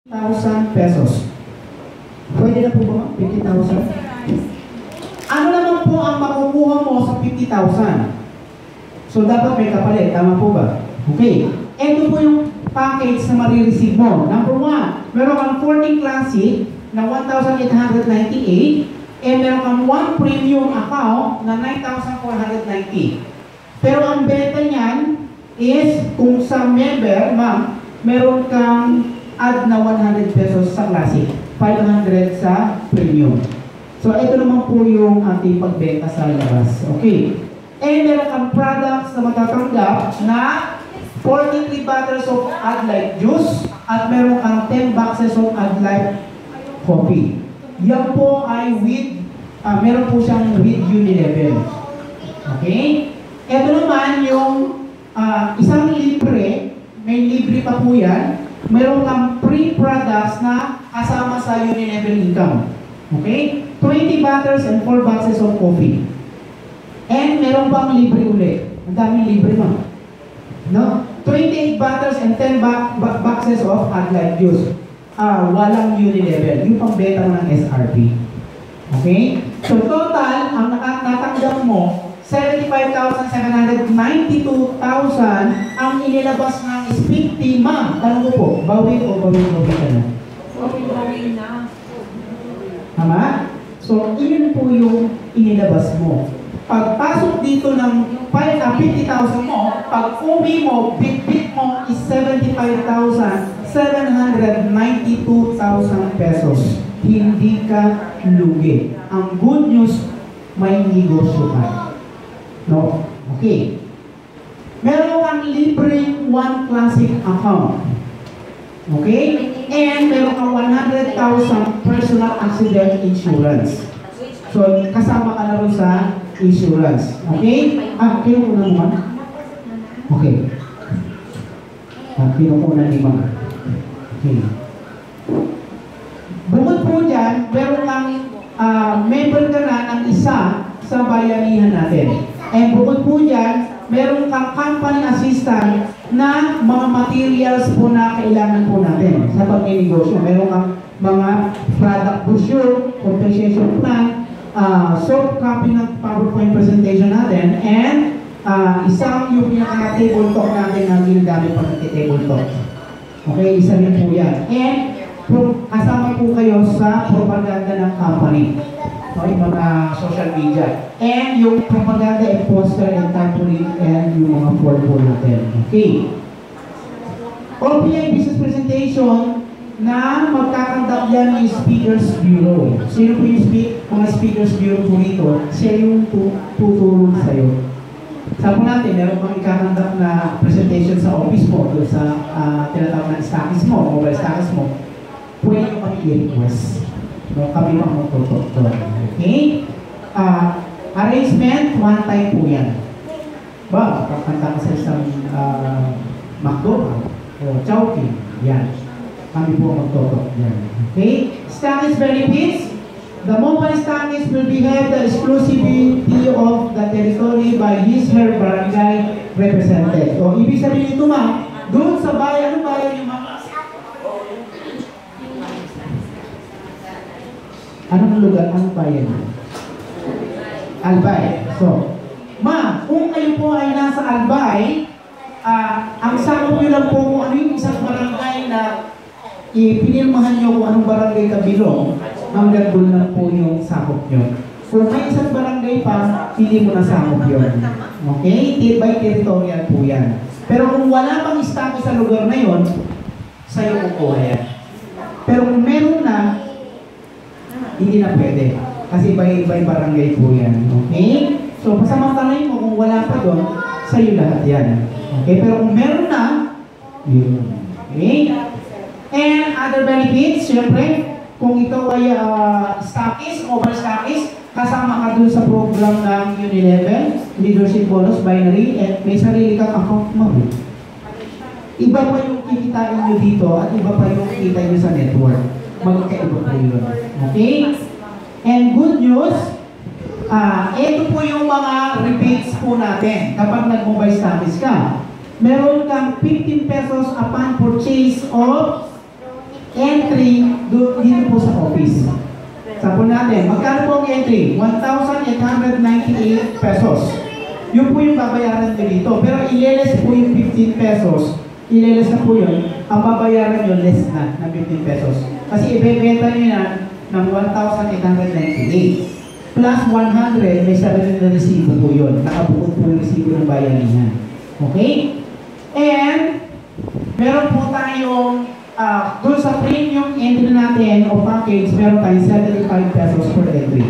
1,000 pesos. Pwede na po ba? 50,000? Ano naman po ang makukuha mo sa 50,000? So, dapat may kapalit. Tama po ba? Okay. Ito po yung package na marireceive mo. Number 1, meron kang 14 Classic na 1,898 and meron kang 1 premium account na 9,490. Pero ang benta niyan is kung sa member, ma'am, meron kang add na 100 pesos sa Classic, 500 sa premium. So, ito naman po yung ating pagbenta sa labas. Okay. And meron kang products na matatanggap na 43 bottles of Adlife juice at meron kang 10 boxes of Adlife coffee. Yan po ay with, meron po siyang with Unilevel. Okay? Ito naman yung isang libre, may libre pa po yan. Meron kang free products na kasama sa Unilevel income. Okay? 20 bottles and 4 boxes of coffee. And meron pang libre ulit. Ang daming libre mo. No? 28 bottles and 10 boxes of Adlife juice. Walang Unilevel. Yung pang-beta ng SRP. Okay? So total, ang natanggap mo, 75,792,000 ang inilabas ng speak team. Ma'am, tanong ko po, bawi o bawi ka na? Bawi na. Tama? So, iyon po yung inilabas mo. Pagpasok dito ng 50,000 mo, pag uwi mo, bit mo is 75,792,000 pesos. Hindi ka lugi. Ang good news, may negosyo ka. No? Okay. Meron kang libreng 1 Classic account. Okay? And meron kang 100,000 personal accident insurance. So, kasama ka na rin sa insurance. Okay? Kinukunan mo ba? Okay. Kinukunan ni mga. Okay. Bukod po dyan, meron kang member ka na ng isa sa bayanihan natin. And bukod po dyan, meron kang company assistant na mga materials po na kailangan po natin sa pag-negosyo. Meron kang mga product brochure, compensation plan, soft copy ng PowerPoint presentation natin, and isang yung pinaka-table talk natin na ginagamit pag nag-table talk. Okay, isa rin po yan. And kasama po kayo sa propaganda ng company. Okay, mga social media. And yung propaganda and poster and temporary and yung mga form po natin. Okay. OPI business presentation na magkakandak yan yung Speakers Bureau. Sino po yung mga Speakers Bureau po rito? Siya yung tutulong sa'yo. Sabi natin, meron pang ikakandak na presentation sa office mo, doon sa tinatawag na stackis mo, mobile stackis mo. Pwede nyo kami i-request. No, kami magtutok doon. Okay? Arrangement, one time po yan. Ba, kakanta ka sa isang McDonald's o Chowking. Yan. Kami po magtutok yan. Okay? Stackis benefits. The mobile stackis will be held the exclusivity of the territory by his/her barangay representative. So, ibig sabihin ito ma'am, doon sa bayan, ano bayan yung mga? Anong lugar? Anong bayan? Albay. So, ma'am, kung kayo po ay nasa Albay, ang sakop nyo lang po kung ano yung isang barangay na ipinirmahan nyo kung anong barangay kabilong, hanggang doon lang po yung sakop nyo. Kung may isang barangay pa, hindi mo na sakop yun. Okay? By territorial po yan. Pero kung wala pang status sa lugar na yun, sa'yo kukuha yan. Pero kung meron na, hindi na pwede. Kasi by barangay po yan. Okay? So, pasamantalayin mo kung wala pa doon, sa'yo lahat yan. Okay? Pero kung meron na, yun. Okay? And other benefits, syempre, kung ikaw ay stackis, mobile stackis, kasama ka dun sa program ng Unilevel, Leadership Bonus Binary, at may sarili kang account mo. Iba pa yung kikitain nyo dito at iba pa yung kita nyo sa network. Magkaiba po yun. Okay? And good news, ito po yung mga rebates po natin kapag nag-mobile stackis ka. Meron kang 15 pesos upon purchase of entry dito po sa office. Sabi natin, magkano po ang entry? 1,898 pesos. Yun po yung babayaran nyo dito. Pero ileles po yung 15 pesos. Ileles na po yun. Ang babayaran nyo less na ng 15 pesos. Kasi ibebenta nyo yan ng 1,898. Plus 100, may sarili na resibo po yun. Nakabukod po yung resibo ng bayanihan. Okay? And, meron po tayong doon sa premium entry natin o package, meron tayong 75 pesos per entry.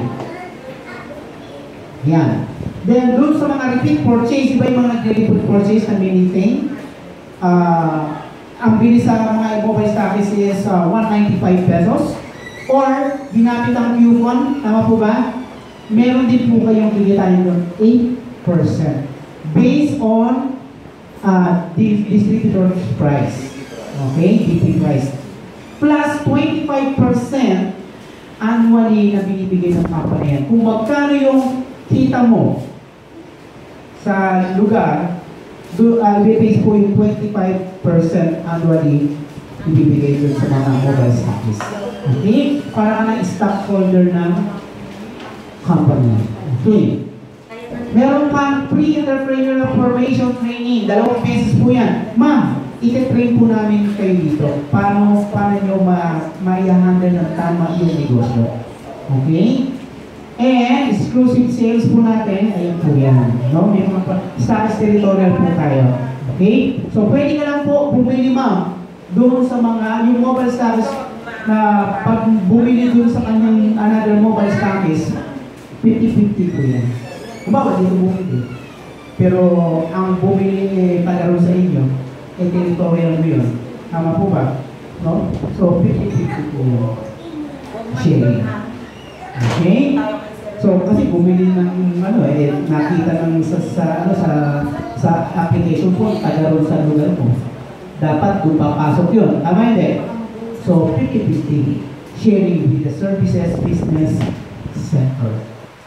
Yan. Then, doon sa mga repeat purchase, iba yung mga nag-repeat purchase na maintain. Ang bilis sa mga mobile stockists is 195 pesos. Or, ginamit ang coupon, tama po ba? Meron din po kayong kikitain doon 8% based on distributor's price. Okay, DP price. Plus 25% annually na binibigay ng company yan. Kung magkano yung kita mo sa lugar, base po yung 25% annually ibibigay doon sa mga mobile stockists. Okay? Para ka na stockholder ng company. Okay. Meron pang pre-entrepreneurial formation training. 2 beses po yan. Ma'am, ite-train po namin kayo dito. Paano nyo ma-handle ng tama yung negosyo. Okay? And exclusive sales po natin, ayun po yan. No? May mga status territorial po tayo. Okay? So pwede ka lang po bumili, ma'am, doon sa mga, yung mobile status na pag bumili doon sa kanyang another mobile status, 50-50 po yan. Kumbawa, dito bumili. Pero ang bumili palaro sa inyo, territorial mo yun. Tama po ba? No? So, 50-50 po sharing. Okay? So, kasi bumili ng nakita ng sa application po, palaro sa lugar mo. Dapat kung papasok yun. Tama hindi? So, 50-50 sharing with the services business sector.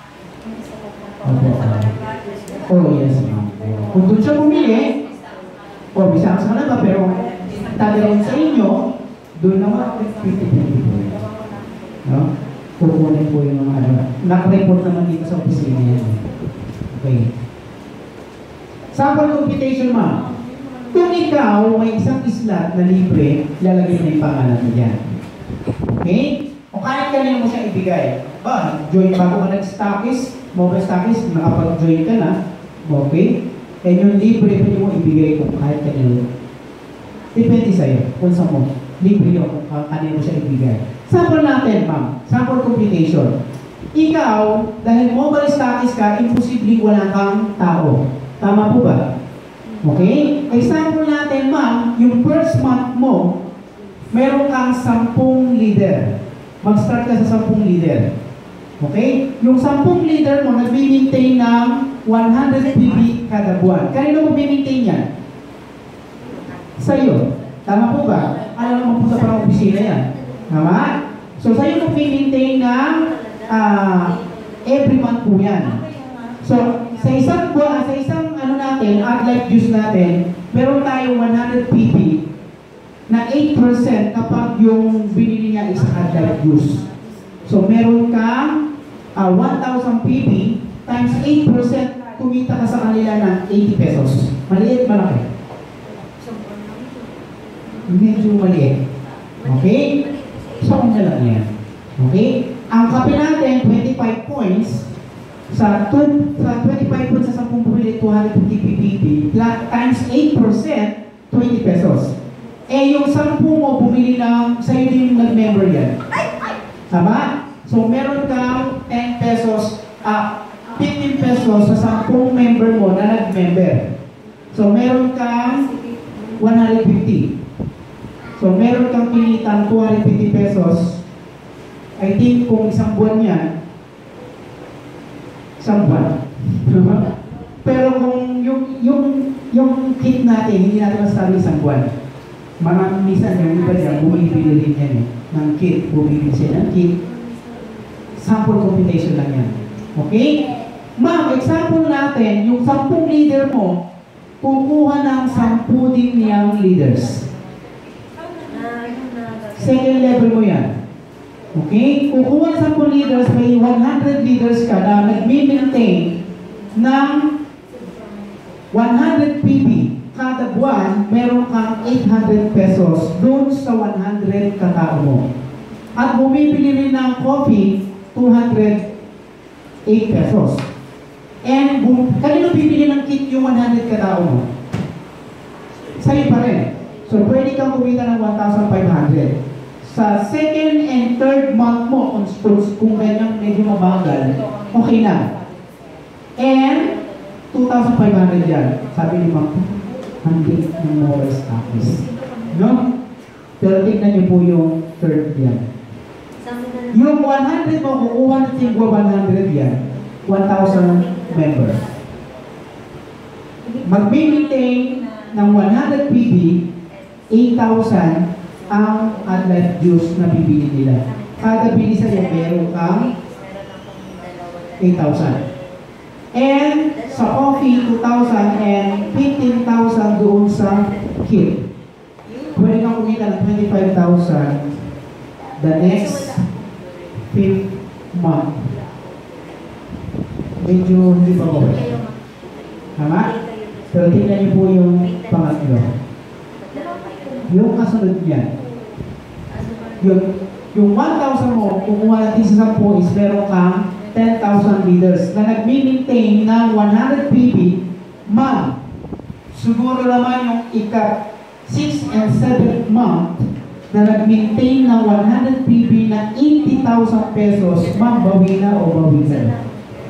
Oh, yes, ma'am. Kung doon siya bumili, o bisa sa kanila, pero tagawin sa inyo, doon naman 50-50 po. No? Kukunin po yung mga nakareport naman dito sa opisina yan. Okay. Sample computation, ma'am. Kung ikaw may isang slot na libre, lalagay na yung pangalan mo dyan. Okay? O kahit kanina mo siya ibigay. Join bago ka nag-stockist, mobile stockist, nakapag-join ka na. Okay? And yung libre, pwede mo ibigay kung kahit kanino. Depende sa'yo kung saan mo. Libre yun kung kanino mo siya ibigay. Sample natin, ma'am. Sample computation. Ikaw, dahil mobile stockist ka, imposibleng wala kang tao. Tama po ba? Okay? Example natin, ma'am, yung first month mo, meron kang 10 leader. Mag-start ka sa 10 leader. Okay? Yung 10 leader mo, nag-maintain ng 100 PB kada buwan. Kanino mo maintain yan? Sa'yo. Tama po ba? Alam mo punta para opisina yan. Tama? So, sa'yo mo maintain ng every month po yan. So, sa isang buwan, sa isang natin, AgLife juice natin, meron tayong 100 PB na 8% kapag yung binili niya is AgLife juice. So, meron kang 1,000 PB times 8%, kumita ka sa kanila ng 80 pesos. Maliit, malaki? Medyo maliit. Okay? So, kung lang yan. Okay? Ang kape natin, 25 points, sa 25 points sa 10 bumili, 250 PBB, times 8%, 20 pesos. Eh, yung 10 mo bumili ng, sa'yo din yung nag-member yan. Tama? So, meron kang 10 pesos, 15 pesos sa 10 member mo na nag-member. So, meron kang 150. So, meron kang pilitan 250 pesos. I think kung isang buwan yan, isang buwan. Pero kung yung kit natin, hindi natin masasabi isang buwan. Maraming minsan yung iba dyan, bumibili rin yan ng kit. Bumibili siya ng kit. Sample computation lang yan. Okay? Ma'am, example natin, yung 10 leader mo, kukuha ng 10 din niyang leaders. 10 second level mo yan. Okay? Kukuha sa 10 leaders, may 100 leaders ka na nag-maintain ng 100 PB. Kada buwan, meron kang 800 pesos doon sa 100 katao mo. At bumibili rin ng coffee, 208 pesos. And kanino bibili ng kit yung 100 katao mo? Sa'yo pa rin. So, pwede kang kumita ng 1,500. Sa second and third month mo, kung ganyang medyo mabagal, okay na. And 2,500 yan. Sabi ni Ma'am, hindi ng mobile stocks. No? Pero tignan niyo po yung third yan. Yung 100 mo, kukuha na tingwa 100 yan, 1,000 members. Mag-maintain ng 100 PB, 8,000 ang Adlife juice na bibili nila. Kada bili sa'yo, meron kang 8,000. And sa coffee, 2,000 and 15,000 doon sa kit. Pwede kang kumita ng 25,000 the next 5th month. Medyo hindi pa ko. Tama? Pero tingnan niyo po yung pangatlo. Yung kasunod niya. Yung 1,000 mo, kumuha natin sa 10 is meron kang 10,000 leaders na nag-maintain ng 100 PB. Ma'am, siguro naman yung ika-6 and 7th month na nag-maintain ng 100 PB na 80,000 pesos, ma'am, bawi na o bawi na?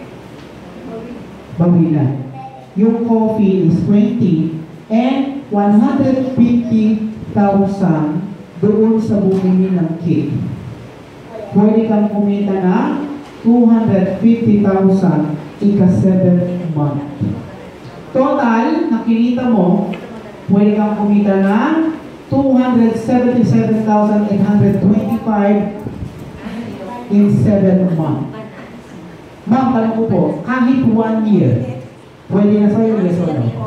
Bawi na. Yung coffee is 20 and 150,000 doon sa bumili ng kit. Pwede kang kumita ng 250,000 ika-7th month. Total, nakinita mo, pwede kang kumita ng 277,825 in 7 months. Ma'am, tanong ko po, kahit 1 year, pwede na sa'yo, yes or no?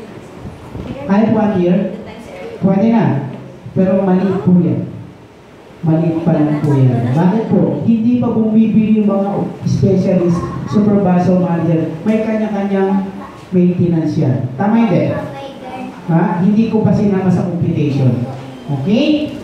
Kahit 1 year, pwede na. Pero maliit po yan. Maliit pa lang po yan. Bakit po? Hindi pa bumibili yung mga specialist, supervisor, manager. May kanya-kanyang maintenance yan. Tama hindi? Ha? Hindi ko pa sinama sa computation. Okay?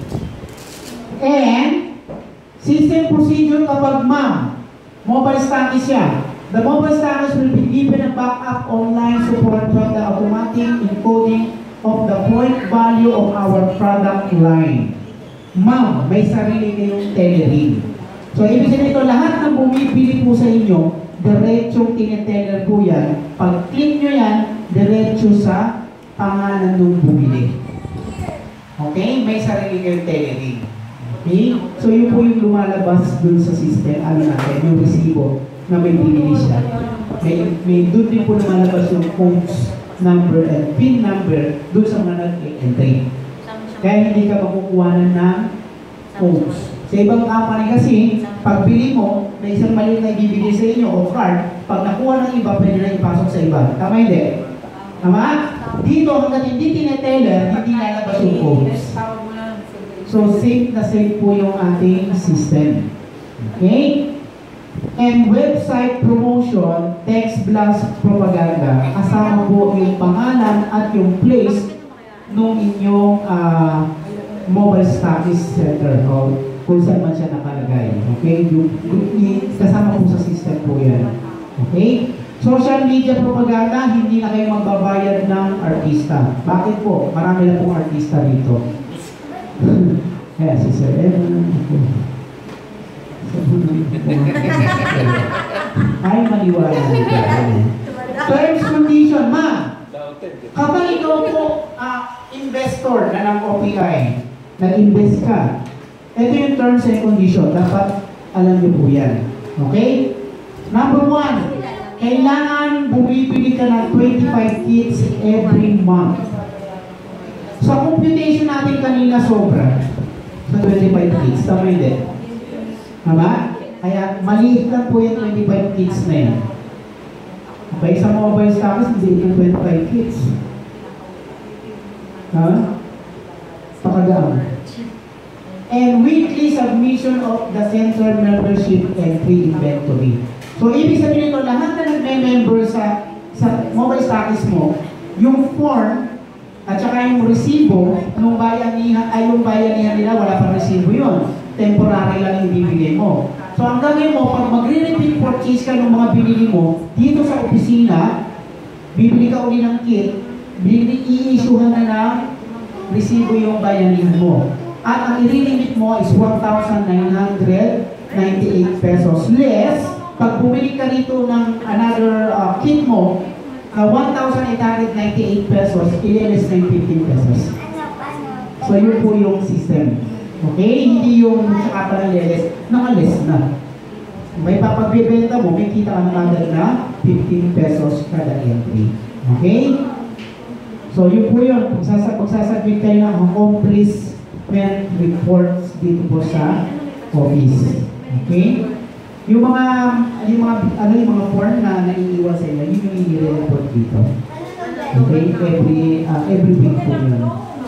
And, system procedure kapag ma'am, mobile status yan. The mobile status will be given a backup online support from the automatic encoding of the point value of our product line. Ma'am, may sarili kayong telerin. So, ibig sabihin ito, lahat ng bumibili po sa inyo, diretsong tineteller po yan. Pag click nyo yan, diretso sa pangalan nung bumili. Okay? May sarili kayong telerin. Okay? So, yun po yung lumalabas dun sa system, ano natin, yung resibo na may binili siya. May dun din po lumalabas yung codes number and PIN number doon sa mga nag-entry. Kaya hindi ka makukuhanan ng codes. Sa ibang company kasi, pag bili mo, may isang maliit na ibibigay sa inyo o card, pag nakuha ng iba, pwede na ipasok sa iba. Tama hindi? Tama? Dito, hanggang hindi tineteller, hindi lalabas yung codes. So, safe na safe po yung ating system. Okay? And website promotion, text blast propaganda, kasama po yung pangalan at yung place nung inyong mobile status center o kung saan man siya nakalagay. Okay? Yung kasama po sa system po yan. Okay? Social media propaganda, hindi na kayo magbabayad ng artista. Bakit po? Marami na pong artista rito. Kaya si Sir Evan. Ay, maniwala nito. Terms condition, ma'am. Kapag ikaw po investor na ng OPI, nag-invest ka, ito yung terms and condition. Dapat alam niyo po yan. Okay? Number 1, kailangan bumibili ka ng 25 kits every month. Sa computation natin kanina sobra sa 25 kits. Tama hindi? Tama? Kaya maliit lang po yung 25 kits na yan. Okay, sa mobile stocks, hindi yung 25 kits. Ha? Pakagaan. and weekly submission of the center membership and pre-inventory. So, ibig sabihin nito, lahat na nagme-member sa mobile stockies mo, yung form at saka yung resibo nung bayanihan, ay yung bayanihan nila, wala pang resibo yun. Temporary lang yung bibigay mo. So, ang gagawin mo, pag magre-repeat purchase ka ng mga binili mo, dito sa opisina, bibili ka uli ng kit, i-issuehan na ng resibo yung bayanihan mo. At ang i-limit mo is 1,998 pesos less. Pag bumili ka rito ng another kit mo, na 1,898 pesos, i-less na yung 15 pesos. So, yun po yung system. Okay? Hindi yung saka pa ng less, naka-less na. May papagbibenta mo, may kita ka na agad na 15 pesos kada entry. Okay? So, yun po yun. Pagsasabit kayo ng accomplishment reports dito po sa office. Okay? Yung mga form na naiiwan sa inyo, yun yung i-report dito. Okay? Every week po yun.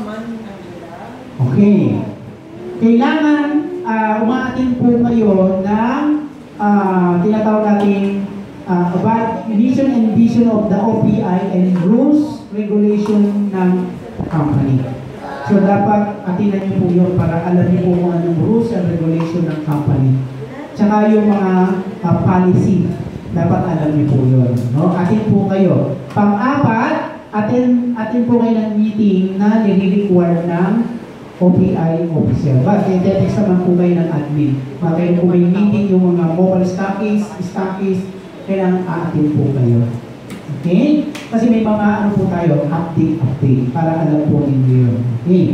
Okay. Kailangan umaatin po kayo ng tinatawag natin about mission and vision of the OPI and rules, regulation ng company. So, dapat atinan niyo po yun para alam niyo po kung anong rules and regulation ng company. Tsaka yung mga policy, dapat alam niyo po yun. No? Atin po kayo. Pang-apat, atin po kayo ng meeting na nire-require ng OPI officer. But, i-text naman po kayo ng admin. Kaya kung may meeting yung mga mobile stockies, kailangan aatin po kayo. Okay? Kasi may mga ano po tayo, update para alam po ninyo yun. Okay?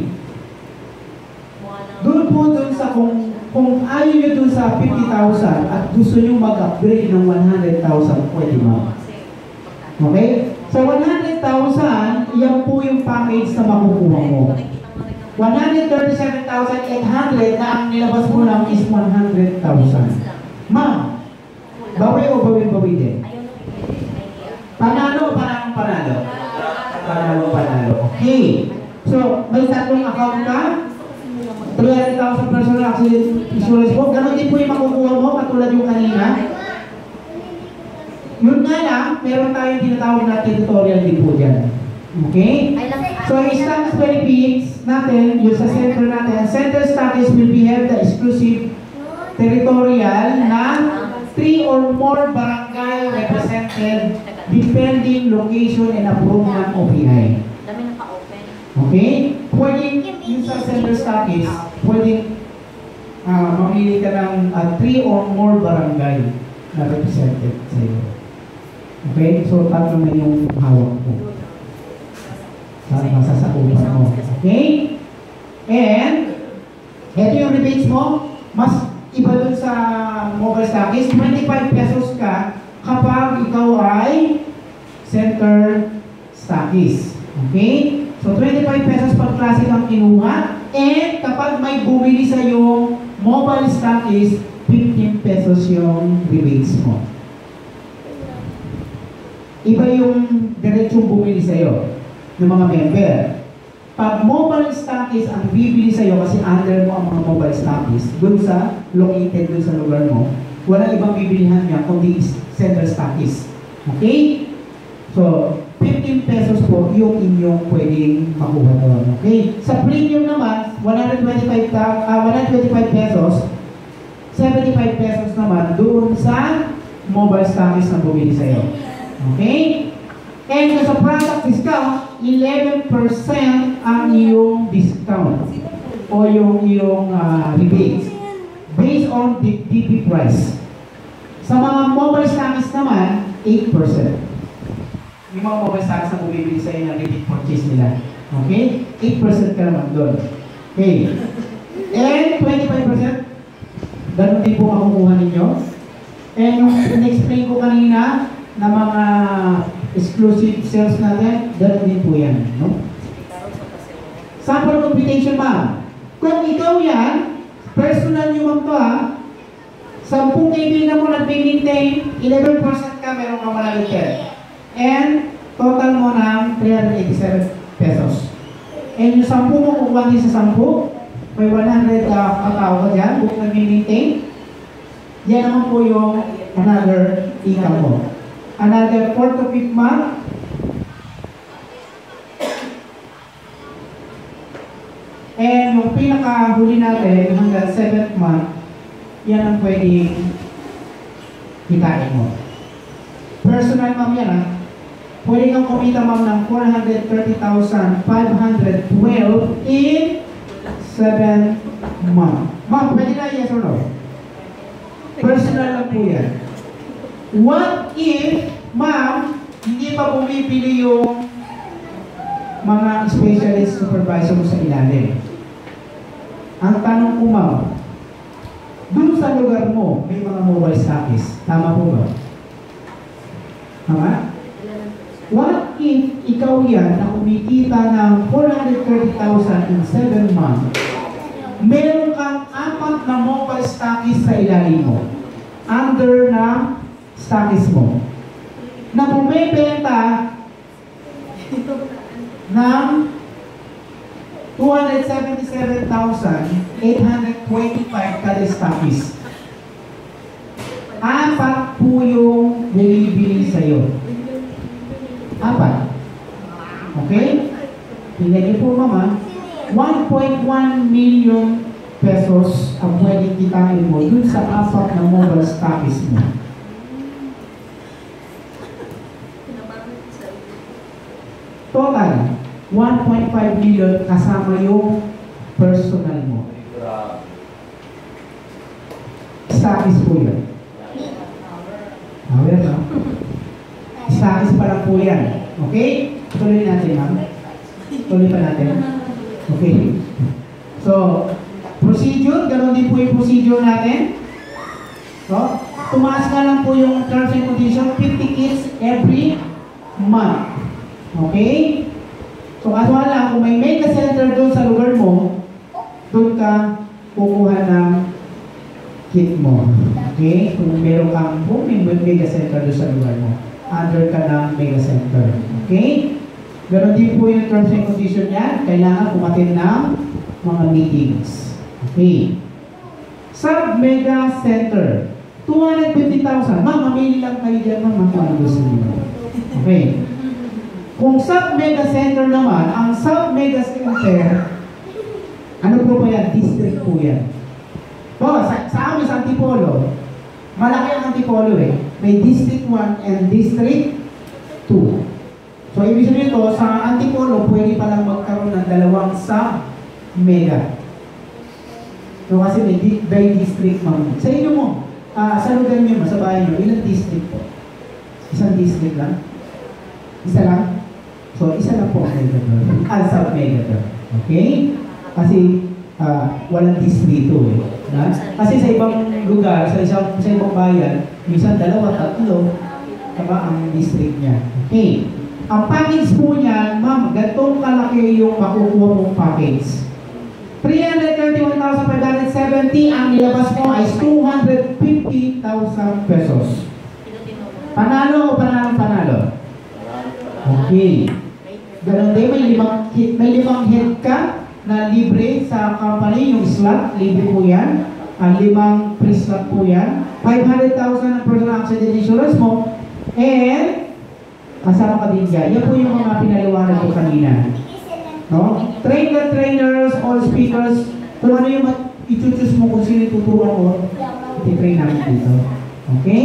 Doon po sa kung ayaw nyo doon sa 50,000 at gusto nyo mag-upgrade ng 100,000, pwede mo. Okay? So 100,000, yan po yung package na makukuha mo. 137,800 na ang nilabas mo lang is 100,000. Ma'am, bawi o bawi din? Panalo o panalo? Panalo. Okay. So, may tatlong account ka? 300,000 personal accident insurance mo. Ganon din po yung makukuha mo, katulad yung kanina. Yun nga lang, meron tayong tinatawag na territorial din po dyan. Okay? So, stocks benefits natin, yung sa center natin, center stocks will be held the exclusive territorial na 3 or more barangay represented depending location and approval ng OPI. Okay? Pwedeng yung sa center stocks, pwedeng mamili ka ng 3 or more barangay na represented sa iyo. Okay? So, tatlo na yung hawak ko. Masasakupan mo. Okay? And, ito yung rebates mo, mas iba dun sa mobile stocks, 25 pesos ka kapag ikaw ay center stocks. Okay? So, 25 pesos per klase ang kinuha. And kapag may bumili sa yung mobile stocks, 15 pesos yung rebates mo. Iba yung diretsong bumili sa iyo ng mga member. Pag mobile stocks ang bibili sa iyo kasi under mo ang mga mobile stocks, dun sa located dun sa lugar mo, walang ibang bibilihan niya kundi center stocks. Okay? So, 15 pesos po yung inyong pwedeng makuha doon. Okay? Sa premium naman, 125 pesos, 75 pesos naman doon sa mobile stocks na bumili sa iyo. Okay? And sa product discount, 11% ang iyong discount o yung iyong rebates based on the DP price. Sa mga mobile stocks naman, 8%. Yung mga mobile stocks na bumibili sa inyo na repeat purchase nila. Okay? 8% ka naman doon. Okay. And 25%, ganun din po makukuha ninyo. And yung in-explain ko kanina na mga exclusive sales natin, ganun din po yan. No? Sample computation ma'am. Kung ikaw yan, personal nyo mag to ha, 10 kaibigan mo nag-maintain, 11% ka, meron kang 110. And total mo ng 387 pesos. And yung 10 mo kukuha din sa 10, may 100 katao ka dyan, kung nag-maintain, yan naman po yung another income mo. Another 4th to 5th month, and yung pinakahuli natin hanggang 7th month, yan ang pwedeng kitain mo. Personal ma'am yan ha. Pwede kang kumita ma'am ng 430,512 in 7 months. Ma'am, pwede na yes or no? Personal lang po yan. What if, ma'am, hindi pa bumibili yung mga specialist supervisor mo sa ilalim? Ang tanong ko ma'am, dun sa lugar mo, may mga mobile stockists. Tama po ba? Tama? What if ikaw yan na kumikita ng 430,000 in 7 months, meron kang 4 na mobile stockists sa ilalim mo, under na stockists mo, na bumibenta ng 277,825 kada stockist. 4 po yung bumibili sa'yo. 4. Okay? Tingnan niyo po mama, 1.1 million pesos ang pwedeng kitain mo dun sa 4 na mobile stockists mo. Total, 1.5 million kasama yung personal mo. Stockists po yun. Aware, no? Stockists pa lang po yan. Okay? Tuloy natin, ma'am. Tuloy pa natin. Okay. So, procedure, ganoon din po yung procedure natin. So, tumaas nga lang po yung terms and conditions, 50 kids every month. Okay? So, kaso lang, kung may mega center doon sa lugar mo, doon ka kukuha ng kit mo. Okay? Kung meron kang may mega center doon sa lugar mo, under ka ng mega center. Okay? Ganon din po yung terms and condition niya. Kailangan pumatin ng mga meetings. Okay. Sub-mega center. 250,000. Ma'am, mamili lang kayo dyan, ma'am. Kung ano gusto niyo. Okay. Kung sub-mega center naman, ang sub-mega center, ano po ba yan? District po yan. So, sa amin, sa Antipolo, malaki ang Antipolo eh. May District 1 and District 2. So, ibig sabihin ito, sa Antipolo, pwede palang magkaroon ng 2 sub-mega. So, kasi may district ma'am. Sa inyo mo, sa lugar nyo, sa bahay nyo, ilang district po? Isang district lang? Isa lang? So, isa lang po ang mega doon. Sub-mega doon. Okay? Kasi, walang distrito eh. Na? Kasi sa ibang lugar, sa ibang bayan, minsan 2, 3, tama ang district niya. Okay. Ang package po niyan, ma'am, ganitong kalaki yung makukuha mong package. 331,570, ang nilabas mo ay 250,000 pesos. Panalo o panalo? Okay. Ganon din, may limang head ka na libre sa company, yung slot, libre po yan. Ang 5 free slot po yan. 500,000 ang personal accident insurance mo. And kasama ka din dyan. Yan po yung mga pinaliwanag ko kanina. No? Trainers, all speakers. Kung ano yung i-choose mo kung sino tuturuan ko, iti-train namin dito. Okay?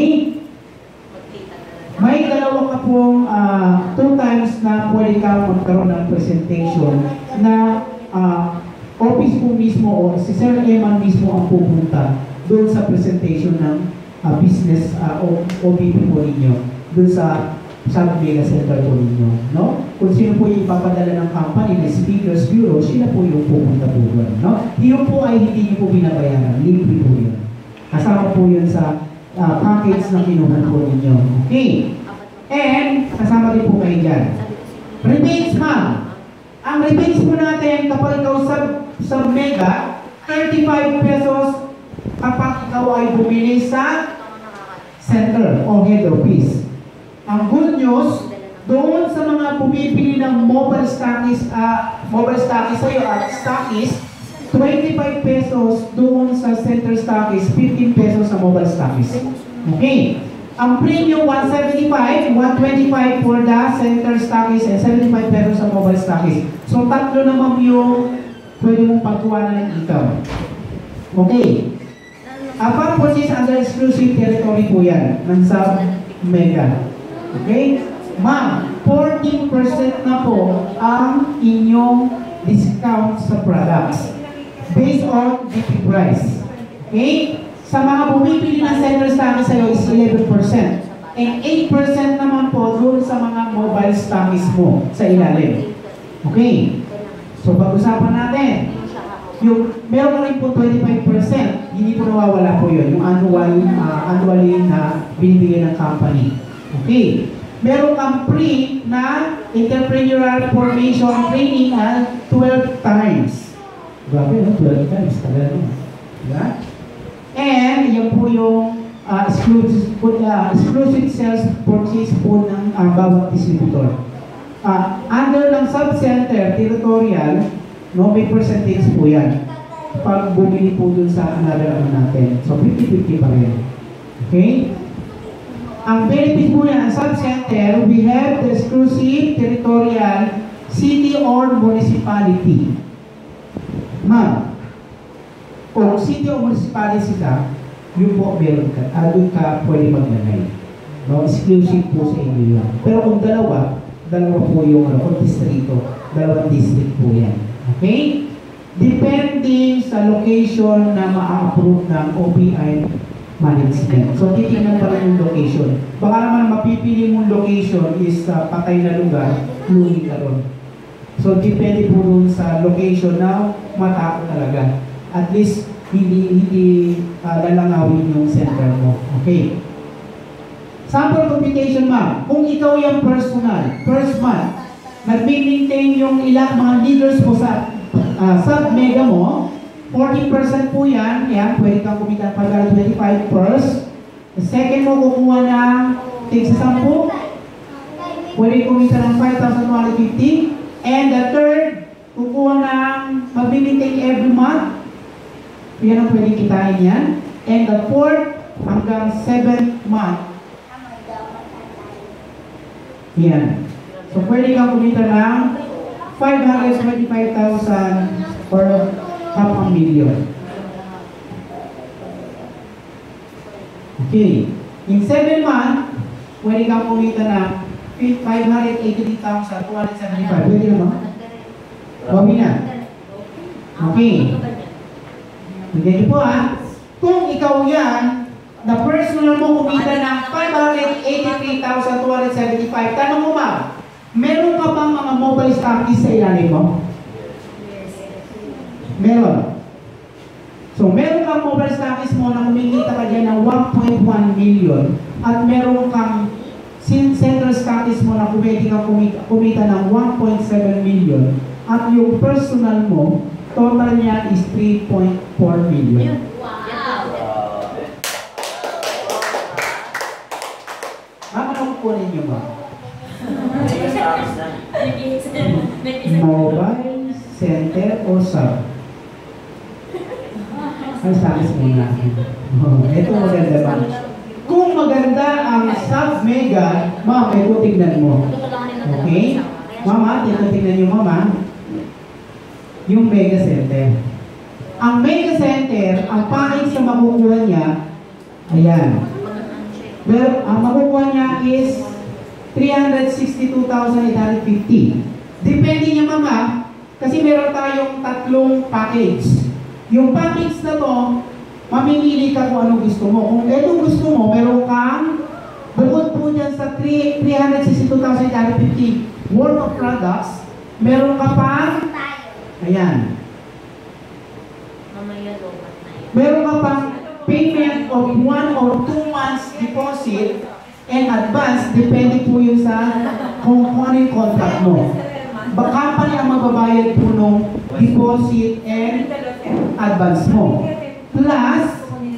May dalawa ka pong 2 times na pwede ka magkaroon ng presentation na office po mismo o si Sir Eman mismo ang pupunta doon sa presentation ng business o OBP po ninyo doon sa mega center po ninyo, no? Kung sino po yung ipapadala ng company na speakers bureau, sila po yung pupunta po doon, no? Yun po ay hindi niyo po binabayaran, libre po yun. Kasama po yun sa package na kinuha po ninyo. Okay. And, kasama din po kayo dyan. Rebates, ma'am. Ang rebates po natin kapag ikaw sa mega, 35 pesos kapag ikaw ay bumili sa center o head office. Ang good news, doon sa mga bumibili ng mobile stockies sa'yo at stockies, 20 25 pesos doon sa center stockist, 15 pesos sa mobile stockist. Okay. Ang premium 175, 125 for the center stockist and 75 pesos sa mobile stockist. So tatlo naman yung pwede mong pagkuhanan ng income. Okay. Upon purchase under exclusive territory po yan ng sub-mega. Okay? Ma'am, 14% na po ang inyong discount sa products based on GP price. Okay? Sa mga bumibili ng center stockist sa'yo is 11%. And 8% naman po doon sa mga mobile stockist mo sa ilalim. Okay? So pag-usapan natin, yung meron rin po 25%, hindi po nawawala po yun, yung annually na binibigyan ng company. Okay. Meron kang free na entrepreneurial formation training na 12 times. Grabe, no? 12 times. Talaga, no? Diba? And yan po yung exclusive sales purchase po ng bawat distributor. Under ng sub-center, territorial, no, may percentage po yan. Pag bumili po dun sa another natin. So, 50-50 pa rin. Okay? Ang benefit po yan, ang sub-center, we have the exclusive territorial city or municipality. Ma'am, kung city or municipality ka, yun po meron ka, doon ka pwede maglagay. No? Exclusive po sa inyo yun. Pero kung dalawa po yung kung distrito, dalawang district po yan. Okay? Depending sa location na ma-approve ng OPI management. So, titingnan pa rin yung location. Baka naman mapipili mong location is patay na lugar, luli ka ron. So, depende po dun sa location na matao talaga. At least, hindi lalangawin yung center mo. Okay. Sample computation, ma'am. Kung ikaw yung personal, first month, nag-maintain yung ilang mga leaders mo sa sub-mega mo, 40% po yan, pwede kang kumita pag 25 first. The second mo kukuha ng tig-10, pwede kumita ng 5,250. And the third, kukuha ng mag-maintain every month. Yan ang pwede kitain yan. And the fourth, hanggang 7th month. Yan. So pwede kang kumita ng 525,000 or $500,000. Okay. In 7 months, pwede kang kumita ng 583,275. Pwede naman? Bawi na. Okay. Ganyan po kung ikaw yan, the personal mo kumita ng 583,275. Tanong mo ba, meron ka bang mga mobile stockists sa ilalim mo? Meron. So, meron kang mobile stockists mo na kumikita ka dyan ng 1.1 million at meron kang center stockists mo na pwede kang kumita ng 1.7 million at yung personal mo, total niya is 3.4 million. Ano kukunin niyo ba? Mobile, center, o sub? Ang stockists muna. Ito maganda ba? Kung maganda ang sub-mega, ma'am, ito tignan mo. Okay? Mama, tignan niyo mama. Yung mega center. Ang mega center, ang pangit sa makukuha niya, ayan. Pero ang makukuha niya is 362,850. Depende niya mama, kasi meron tayong tatlong package. Yung package na to, mamimili ka kung anong gusto mo. Kung ito gusto mo, meron kang bukod po dyan sa 362,850 worth of products, meron ka pang ayan. Meron ka pang payment of 1 or 2 months deposit and advance, depende po yun sa kung ano yung contract mo. Company ang magbabayad po ng deposit and advance mo. Plus,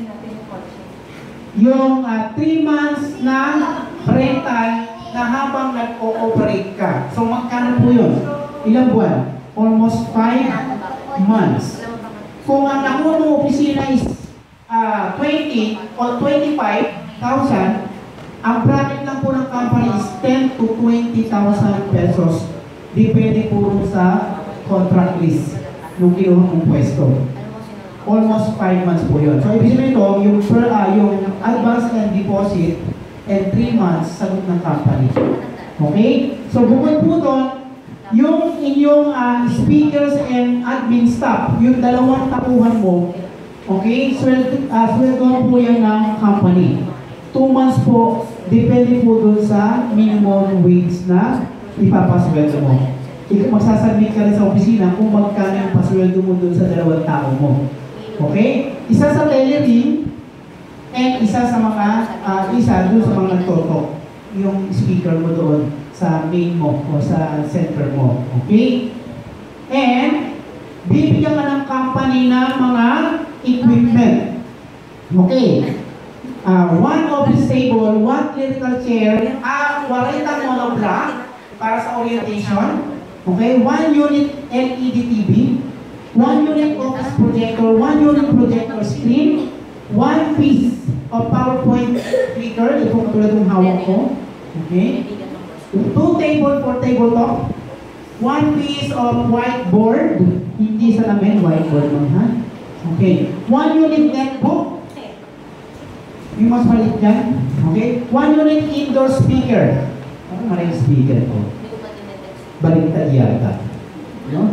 yung 3 months na rental na habang nag-ooperate ka. So, magkano po yun? Ilang buwan? Almost 5 months. kung ang nakuha mong opisina is 20 o 25,000, ang bracket lang po ng company is 10 to 20,000 pesos. Depende po sa contract list nung kinuha mong pwesto. Almost 5 months po yun. So, ibig sabihin ito, yung advance and deposit and 3 months sagot ng company. Okay? So, bukod po doon, yung inyong speakers and admin staff, yung dalawang tapuhan mo, okay? Sweldo po yan ng company. 2 months po, depende po doon sa minimum wage na ipapasweldo mo. Magsasubmit ka rin sa opisina kung magkano yung pasweldo mo doon sa dalawang tao mo. Okay? Isa sa tailoring and isa sa mga, isa doon sa mga nagtotok. Yung speaker mo doon sa main mo o sa center mo. Okay? And, bibigyan ka ng company ng mga equipment. Okay? One office table, one clerical chair, 40 monoblock para sa orientation. Okay? 1 unit LED TV, 1 unit office projector, 1 unit projector screen, 1 piece of PowerPoint clicker, ito katulad ng hawak ko. Okay? 2 table for tabletop, 1 piece of whiteboard, hindi sa namin whiteboard man ha. Okay. 1 unit netbook, yung mas malit dyan. Okay. 1 unit indoor speaker. Ano maraming speaker ko? Baliktad yata. No?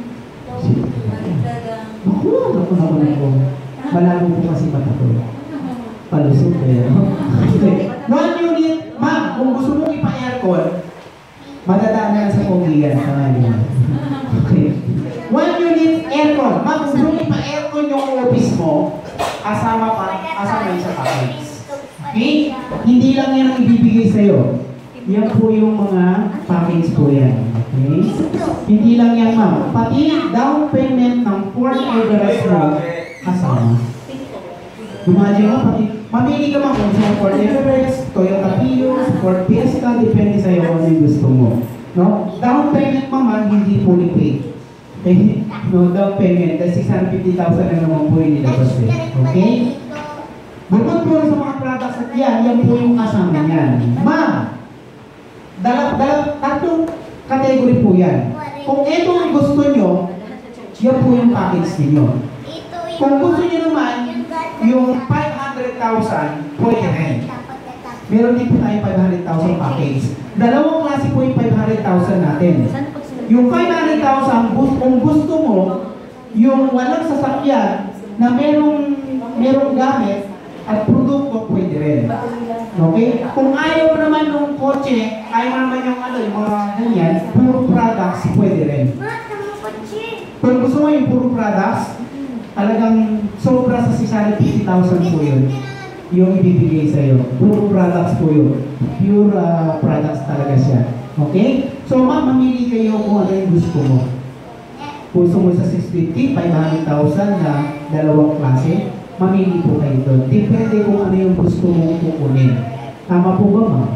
Ako. Malabo po kasi mata ko. Palusot kaya. Okay. 1 unit, ma'am, kung gusto mo ipa-aircon, madadaan na sa pogigan sa ngayon. Okay. 1 unit aircon. Ma'am, kung gusto mo ipa-aircon yung office mo, kasama yun sa package. Okay? Hindi lang yan ang ibibigay sa'yo. Yan po yung mga package po yan. Okay? Hindi lang yan, ma'am. Pati down payment ng Ford Everest mo, kasama. Imagine mo, pati mamili ka kung sa Ford Everest, Toyota Prius, Ford Fiesta, depende sa'yo kung ano yung gusto mo. No? Down payment naman, hindi fully paid. Okay? No, down payment, 650,000 na naman po yung nilabas eh. Okay? Bukod po sa mga products at yan po yung kasama yan. Ma'am, tatlong category po yan. Kung ito ang gusto nyo, yan po yung package ninyo. Kung gusto nyo naman, yung 500,000, pwede rin. Meron din po tayong 500,000 package. Dalawang klase po yung 500,000 natin. Yung 500,000, kung gusto mo, yung walang sasakyan na merong gamit at produkto, pwede rin. Okay? Kung ayaw mo naman ng kotse, ayaw mo naman yung yung mga ganyan, puro products, pwede rin. Kung gusto mo yung puro products, talagang sobra sa 650,000 po yun. Yung ibibigay sa'yo. Puro products po yun. Pure products talaga siya. Okay? So, ma'am, mamili kayo kung ano yung gusto mo. Gusto mo sa 650, 500,000 na dalawang klase, mamili po kayo doon. Depende kung ano yung gusto mong kukunin. Tama po ba, ma'am?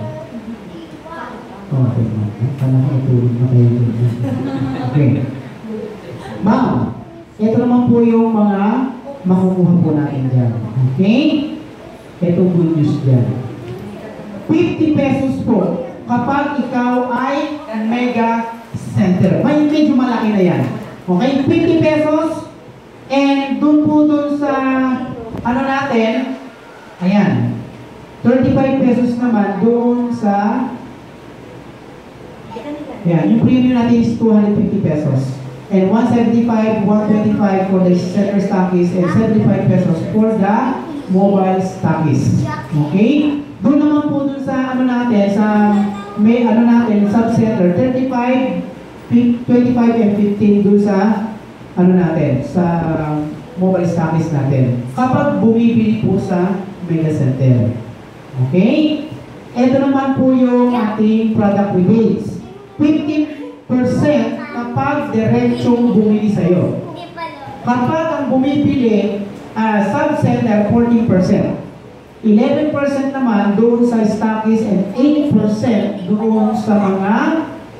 Okay, ma'am. Parang natulog na kayo doon. Okay. Ma'am, ito naman po yung mga makukuha po natin dyan. Okay? Ito good news dyan. 50 pesos po kapag ikaw ay mega center. Medyo malaki na yan. Okay? 50 pesos and doon po doon sa ano natin, ayan, 35 pesos naman doon sa ayan, yung premium natin is 250 pesos. And 175, 125 for the center stockies and 75 pesos for the mobile stockies. Okay? Doon naman po doon sa ano natin, sa may ano natin, sub-center, 35, 25 and 15 doon sa ano natin, sa mobile stockies natin. Kapag bumibili po sa mega center. Okay? Ito naman po yung ating product rebates. 50% kapag diretsong bumili sa'yo. Kapag ang bumibili, sub-center, 14%. 11% naman doon sa stockies and 8% doon sa mga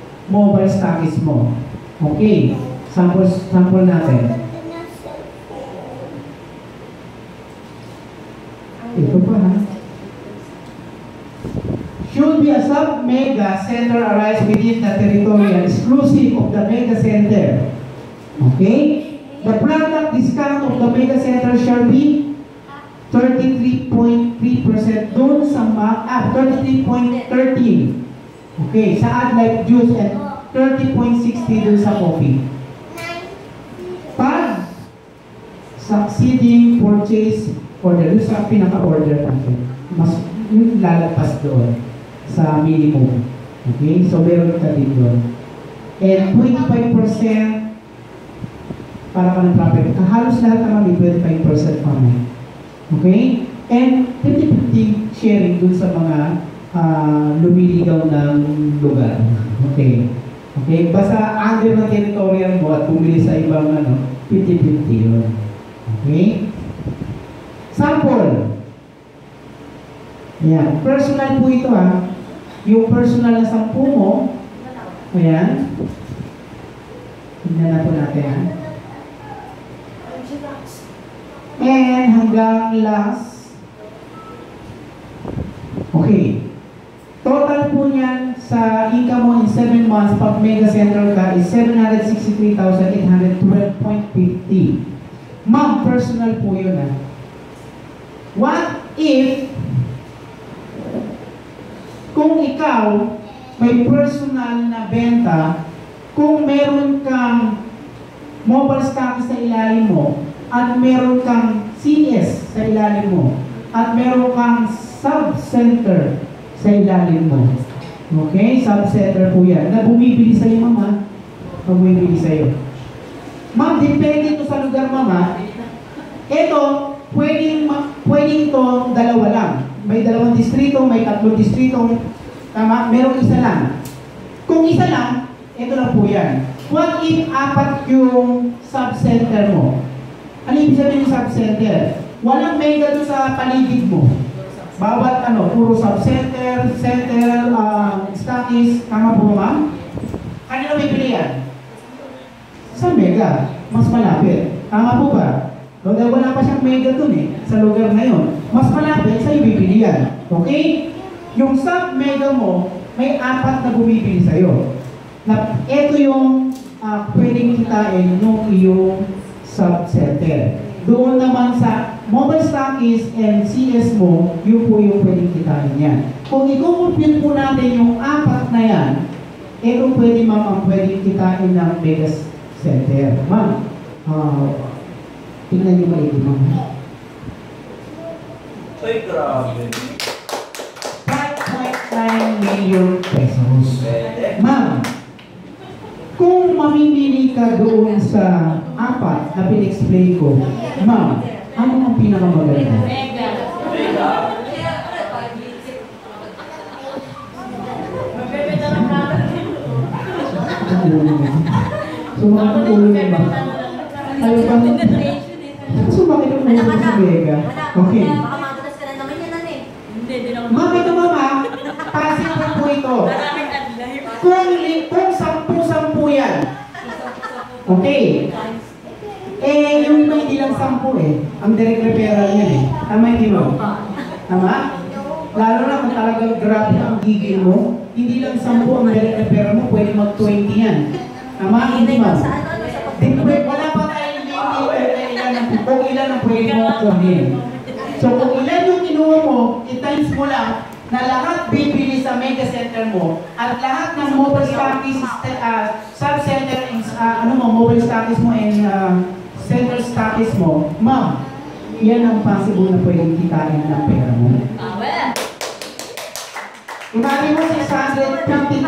mobile stockies mo. Okay. Sample natin. Ito pa ha. Should be a sub-mega center arise within the territory exclusive of the mega center. Okay? The product discount of the mega center shall be 33.3% doon sa 33.13. Okay, sa Adlife Juice and 30.60 doon sa coffee. Pag succeeding purchase order, doon sa pinaka-order natin, mas yung lalagpas doon sa minimum. Okay, so meron ka din doon. And 25% para ka ng profit. Halos lahat naman may 25% pa may. Okay? And 50-50 sharing dun sa mga lumiligaw ng lugar. Okay? Okay? Basta under ng territorial mo at bumili sa ibang 50-50 yun. Okay? Sample. Ayan. Personal po ito ha. Yung personal na 10 mo. Ayan. Tingnan na po natin ha. And hanggang last. Okay. Total po niyan sa income mo in 7 months pag mega central ka is 763,812.50. Ma'am, personal po yun ha. What if kung ikaw may personal na benta, kung meron kang mobile stock sa ilalim mo, at meron kang CS sa ilalim mo, at meron kang sub-center sa ilalim mo. Okay? Sub-center po yan. Na bumibili sa'yo, mama. Na bumibili sa'yo. Ma'am, depende ito sa lugar, mama. Ito, pwedeng ito dalawa lang. May 2 distrito, may 3 distrito. Tama? Meron isa lang. Kung isa lang, ito lang po yan. What if 4 yung sub-center mo? Ano ibig sabihin yung sub-center? Walang mega doon sa paligid mo. Bawat puro sub-center, center, stockist, tama po ma'am? Kanino may pilihan? Sa mega, mas malapit. Tama po ba? Dahil wala pa siyang mega doon sa lugar na yun. Mas malapit sa iyo pipilihan. Okay? Yung sub-mega mo, may 4 na bumibili sa'yo. Ito yung pwedeng kitain nung iyong sub-center. Doon naman sa mobile stockist and CS mo, yun po yung pwedeng kitain yan. Kung i-compute po natin yung 4 na yan, ito pwede ang pwedeng kitain ng mega center. Ma'am, tingnan niyo maigi ma'am. Ay, grabe. 5.9 million pesos. Ma'am, kung mamimili ka doon sa 4 na pinexplain ko, ma'am, ano ang pinakamaganda? Mega. Magbebenta ng natin. Sumakit ulo mo ba? Ayaw bang... Sumakit ang ulo mo sa Vega? Okay. Baka madulas ka na naman yan, ano eh. Hindi, di lang. Ma'am, ito mama, possible po ito. Kung 10 yan. Okay. Yung iba hindi lang 10 Ang direct referral yan Tama hindi mo? Tama? Lalo na kung talagang grabe ang gigil mo, hindi lang 10 ang direct referral mo, pwede mag-20 yan. Tama? Hindi mo? Wala pa tayong limit kung ilan ang pwede mo kunin. So kung ilan yung kinuha mo, i-times mo lang na lahat bibili sa mega center mo at lahat ng mobile stockist, sub-center, mobile stockist mo and center stockist mo, ma'am, yan ang possible na pwedeng kitain ng pera mo. Imagine mo 650,000,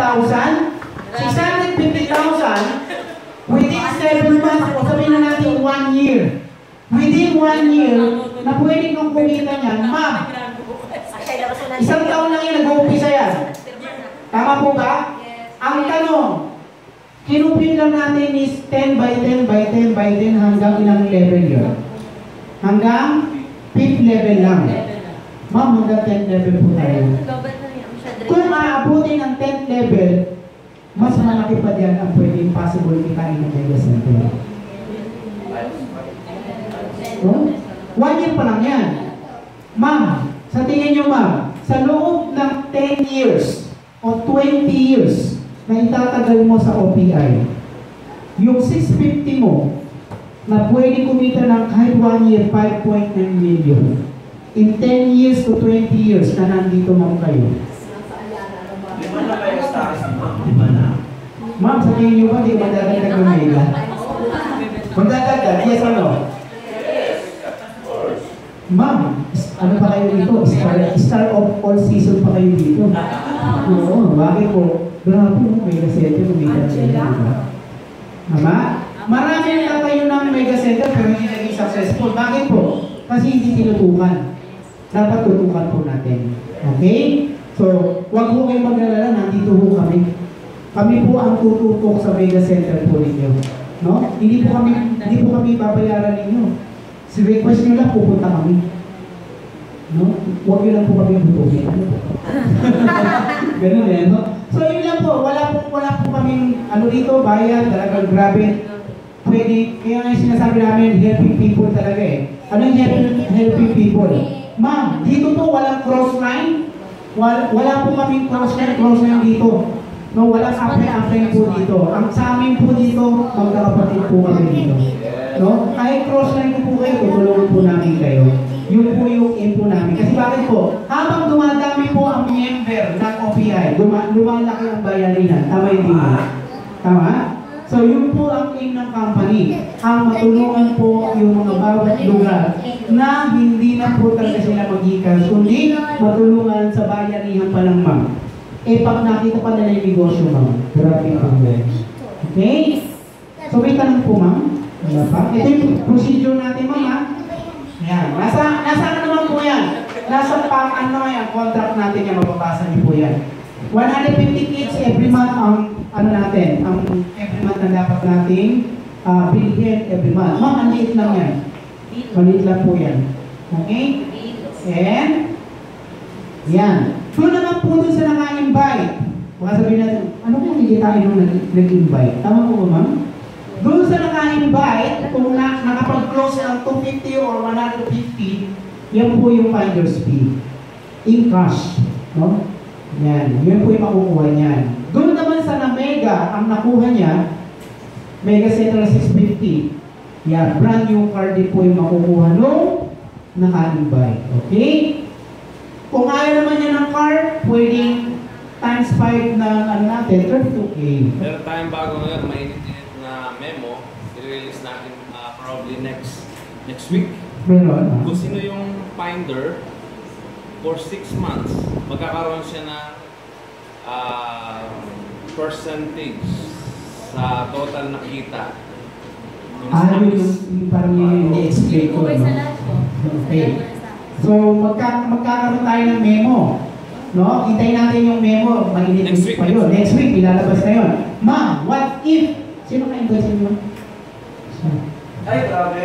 650,000 within 7 months, o sabihin na natin 1 year. Within 1 year, na pwedeng kong kumita niyan, ma'am, 1 taon lang yan, nag-uumpisa yan. Tama po ba? Ang tanong, kinupin lang natin is 10 by 10 by 10 by 10 hanggang ilang level yun? Hanggang 5th level lang. Ma'am, hanggang 10th level po tayo. Kung aabutin ng 10th level, mas malaki pa diyan ang pwedeng possible kitain ng mega center. Oh? 1 year pa lang yan. Ma'am, Sa tingin nyo ma'am, sa loob ng 10 years o 20 years na itatagal mo sa OPI, yung 650 mo na pwede kumita ng kahit 1 year, 5.9 million. In 10 years to 20 years na nandito ma'am kayo. Lima na ba yung stocks ni ma'am? Lima na. Ma'am, sa tingin nyo ba, di ba dadagdag ng mega? Magdadagdag, yes or no? Ma'am, ano pa kayo dito? Star of all season pa kayo dito. Oo, bakit po? Grabe mo, mega center, kumita na dito. Tama? Marami na kayo ng mega center pero hindi naging successful. Bakit po? Kasi hindi tinutukan. Dapat tutukan po natin. Okay? So, huwag po kayong mag-alala, nandito po kami. Kami po ang tututok sa mega center po ninyo. No? Hindi po kami babayaran ninyo. Si request nyo lang, pupunta kami. No? Huwag nyo lang po kami butukin. Ano po? Ganun eh, no? So, yun lang po. Wala po kaming, ano dito, bayan, talagang grabe. Pwede, kaya nga yung sinasabi namin, helping people talaga eh. Ano yung helping people? Ma'am, dito po walang cross line. Wala po kaming cross line dito. No, walang apply po dito. Ang sa amin po dito, magkakapatid po kami dito. No? Kahit cross line po kayo, tutulungan po namin kayo. Yun po yung aim po namin. Kasi bakit po? Habang dumadami po ang member ng OPI, lumalaki ang bayanihan. Tama hindi mo? Tama? So yun po ang aim ng company. Ang matulungan po yung mga bawat lugar na hindi na po talaga sila magikas, kundi matulungan sa bayanihan pa ng ma'am. Eh pag nakita pa nila yung negosyo ma'am, grabe ang okay? So may tanong po ma'am. Wala pa? Ito yung procedure natin ma'am ha. Ayan. Nasa naman po yan? Nasa ano yan, contract natin yan, mapapasa niyo po yan. 150 kids every month ang ano natin, ang every month na dapat nating bilhin every month. Ma'am, ang liit lang yan. Maliit lang po yan. Okay? And, yan. Doon naman po doon sa naka-invite. Baka sabihin natin, ano kung hindi tayo nung nag-invite? Tama po ba ma'am? Doon sa naka-invite, kung nakapag-close ng 250 or 150, yan po yung finder's fee. In cash. No? Yan. Yun po yung makukuha niyan. Doon naman sa na-mega, ang nakuha niya, Mega Center 650. Yan. Brand new card din po yung makukuha nung naka-invite. Okay? Kung ayaw naman niya ng card, pwedeng times 5 na ano natin, 32K. Meron tayong bago ngayon, mainit-init na memo. I-release natin probably next week. Meron. Kung sino yung finder, for 6 months, magkakaroon siya ng percentage sa total na kita. Yung parang yung i-explain ko. Okay No? sa lahat po. Okay. So, magkakaroon tayo ng memo. No? Hintayin natin yung memo. Mainit pa yun. Next week, ilalabas na yun. Ma'am, what if? Sino ka-invite mo? Ay, grabe.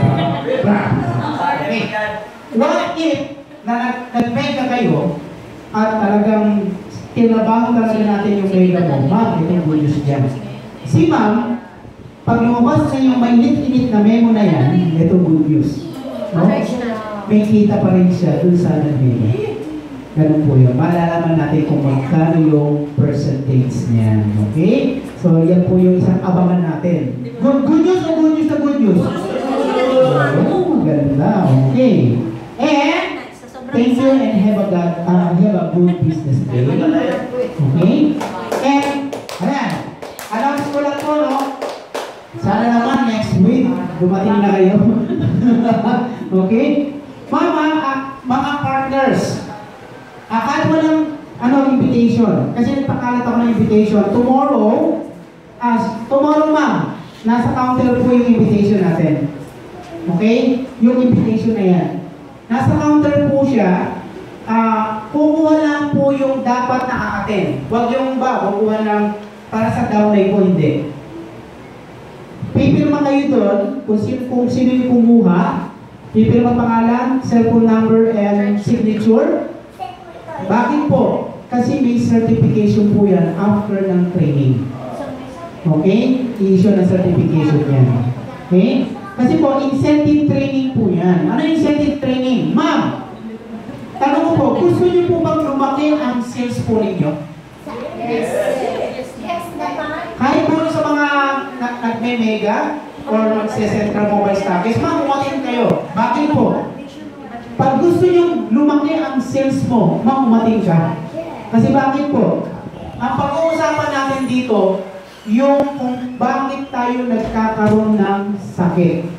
Okay. What if nag-mega kayo at talagang tinabaho talaga natin yung mega mo? Ma'am, itong good news dyan. Si ma'am, pag lumabas sa yung mainit-init na memo na yan, itong good news. No? May kita pa rin siya dun sa nag-mega. Ganun po yun. Malalaman natin kung magkano yung percentage niyan. Okay? So, yan po yung isang abangan natin. Good news o good news na good news? Oh, maganda. Okay. And, thank you and have a good business day. Okay? And, ayan. Announce ko lang po, no? Sana naman next week, dumating na kayo. Okay? Mga partners, kahit walang invitation, kasi nagpakalat ako ng invitation, tomorrow ma'am, nasa counter po yung invitation natin. Okay? Yung invitation na yan. Nasa counter po siya, kukuha lang po yung dapat na a-attend. Huwag yung kukuha lang para sa downline po, hindi. Pipirma kayo doon, kung sino yung kumuha, pipirma pangalan, cellphone number, and signature. Bakit po? Kasi may certification po yan after ng training. Okay? I-issue na certification yan. Okay? Kasi po, incentive training po yan. Ano incentive training? Ma'am, Tanong ko po, gusto niyo po bang lumaki ang sales po ninyo? Yes. Yes naman. Kahit po sa mga nagme-mega or nagse-central mobile stockists, umatin kayo. Bakit po? Pag gusto niyo lumaki ang sales mo, umatin ka. Kasi bakit po? Ang pag-uusapan natin dito, yung kung bakit tayo nagkakaroon ng sakit.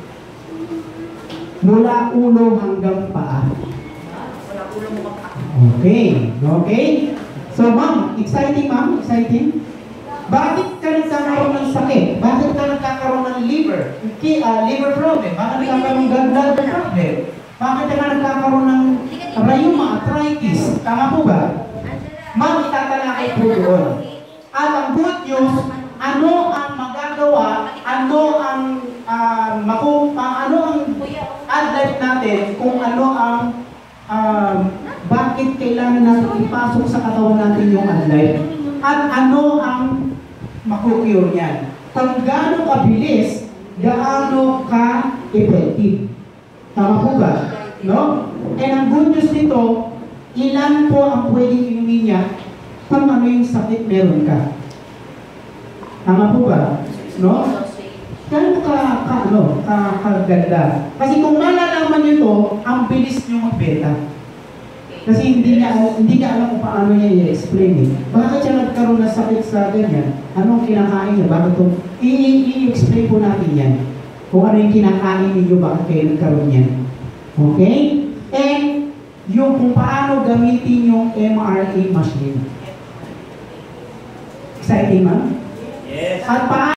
Mula ulo hanggang paa. Okay. Okay? So ma'am, exciting ma'am? Exciting? Bakit ka nagkakaroon ng sakit? Bakit ka nagkakaroon ng liver? Liver problem? Bakit nagkakaroon ng gallbladder problem? Bakit ka nagkakaroon ng rheuma, arthritis? Tama po ba? Ma'am, itatalakay po doon. At ang good news, ano ang magagawa, ano ang adlife natin, kung ano ang bakit kailangan natin ipasok sa katawan natin yung adlife, at ano ang makukure niyan. Kung gaano kabilis, gaano ka-effective. Tama po ba? No? And ang good news nito, ilan po ang pwedeng inumin niya kung ano yung sakit meron ka. Tama po ba? No? Gano'n kaganda. Kasi kung malalaman nyo to, ang bilis nyo magbenta. Kasi hindi niya alam kung paano niya i-explain eh. Bakit siya nagkaroon ng sakit sa ganyan? Anong kinakain niya? Bakit ito? I-explain po natin yan. Kung ano yung kinakain ninyo, bakit kayo nagkaroon yan. Okay? And yung kung paano gamitin yung MRA machine. Exciting, ma'am? Yes. At paano